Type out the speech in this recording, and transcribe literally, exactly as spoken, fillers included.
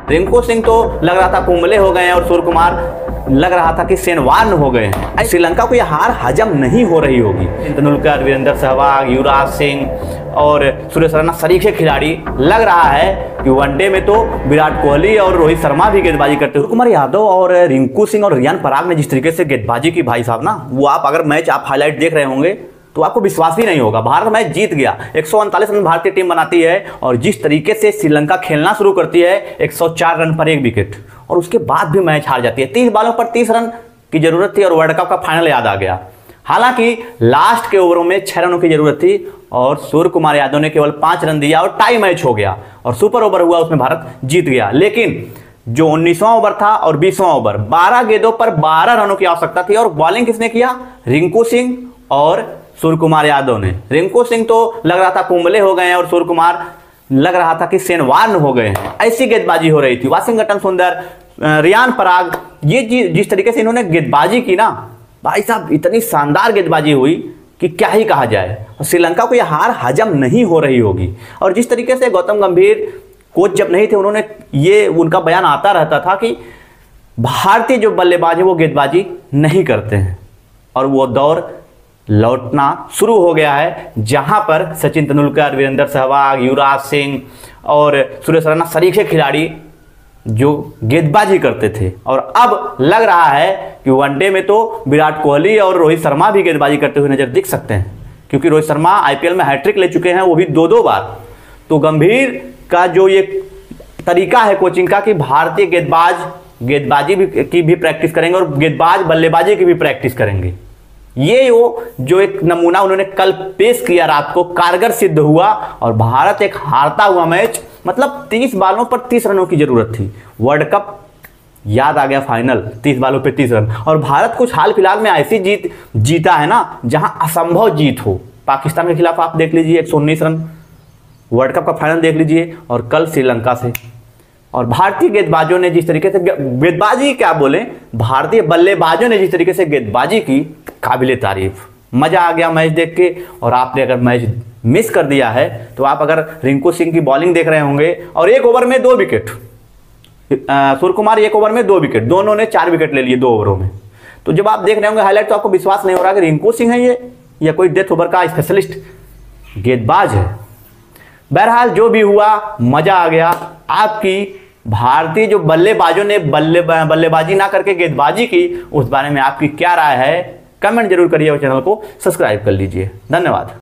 रिंकू सिंह तो लग रहा था कुंबले हो गए हैं और सूर्य कुमार लग रहा था कि सेनवान हो गए हैं। श्रीलंका को यह हार हजम नहीं हो रही होगी। तेंदुलकर, वीरेंद्र सहवाग, युवराज सिंह और सुरेश रैना सरीखे खिलाड़ी, लग रहा है कि वनडे में तो विराट कोहली और रोहित शर्मा भी गेंदबाजी करते हैं। सूर्य कुमार यादव और रिंकू सिंह और रियान पराग ने जिस तरीके से गेंदबाजी की भाई साहब ना, वो आप अगर मैच आप हाईलाइट देख रहे होंगे तो आपको विश्वास ही नहीं होगा। भारत मैच जीत गया। एक सौ उनतालीस रन भारतीय टीम बनाती है और जिस तरीके से श्रीलंका खेलना शुरू करती है एक सौ चार रन पर एक विकेट, और उसके बाद भी मैच हार जाती है। तीस बालों पर तीस रन की जरूरत थी और वर्ल्ड कप का फाइनल याद आ गया। हालांकि लास्ट के ओवरों में छह रनों की जरूरत थी और सूर्य कुमार यादव ने केवल पांच रन दिया और टाई मैच हो गया और सुपर ओवर हुआ, उसमें भारत जीत गया। लेकिन जो उन्नीसवां ओवर था और बीसवां ओवर, बारह गेंदों पर बारह रनों की आवश्यकता थी और बॉलिंग किसने किया? रिंकू सिंह और सूर्य कुमार यादव ने। रिंकू सिंह तो लग रहा था कुंबले हो गए हैं और सूर्य कुमार लग रहा था कि सेनवान हो गए हैं। ऐसी गेंदबाजी हो रही थी। वाशिंगटन सुंदर, रियान पराग, ये जिस तरीके से इन्होंने गेंदबाजी की ना भाई साहब, इतनी शानदार गेंदबाजी हुई कि क्या ही कहा जाए। और श्रीलंका को यह हार हजम नहीं हो रही होगी। और जिस तरीके से गौतम गंभीर कोच जब नहीं थे, उन्होंने ये उनका बयान आता रहता था कि भारतीय जो बल्लेबाज है वो गेंदबाजी नहीं करते हैं, और वो दौर लौटना शुरू हो गया है जहां पर सचिन तेंदुलकर, वीरेंद्र सहवाग, युवराज सिंह और सुरेश रैना सरीखे खिलाड़ी जो गेंदबाजी करते थे। और अब लग रहा है कि वनडे में तो विराट कोहली और रोहित शर्मा भी गेंदबाजी करते हुए नजर दिख सकते हैं, क्योंकि रोहित शर्मा आईपीएल में हैट्रिक ले चुके हैं, वो भी दो दो बार। तो गंभीर का जो ये तरीका है कोचिंग का कि भारतीय गेंदबाज गेंदबाजी भी की भी प्रैक्टिस करेंगे और गेंदबाज बल्लेबाजी की भी प्रैक्टिस करेंगे, ये वो जो एक नमूना उन्होंने कल पेश किया रात को, कारगर सिद्ध हुआ और भारत एक हारता हुआ मैच, मतलब तीस बालों पर तीस रनों की जरूरत थी। वर्ल्ड कप याद आ गया, फाइनल तीस बालों पे तीस रन। और भारत कुछ हाल फिलहाल में ऐसी जीत जीता है ना जहां असंभव जीत हो। पाकिस्तान के खिलाफ आप देख लीजिए एक सौ उन्नीस रन, वर्ल्ड कप का फाइनल देख लीजिए, और कल श्रीलंका से। और भारतीय गेंदबाजों ने जिस तरीके से गेंदबाजी क्या बोले, भारतीय बल्लेबाजों ने जिस तरीके से गेंदबाजी की, काबिले तारीफ। मजा आ गया मैच देख के। और आपने अगर मैच मिस कर दिया है तो आप अगर रिंकू सिंह की बॉलिंग देख रहे होंगे और एक ओवर में दो विकेट, सूर्य कुमार एक ओवर में दो विकेट, दोनों ने चार विकेट ले लिए दो ओवरों में। तो जब आप देख रहे होंगे हाईलाइट तो आपको विश्वास नहीं हो रहा कि रिंकू सिंह है ये या कोई डेथ ओवर का स्पेशलिस्ट गेंदबाज है। बहरहाल जो भी हुआ, मजा आ गया। आपकी भारतीय जो बल्लेबाजों ने बल्ले बल्लेबाजी ना करके गेंदबाजी की, उस बारे में आपकी क्या राय है? कमेंट जरूर करिए और चैनल को सब्सक्राइब कर लीजिए। धन्यवाद।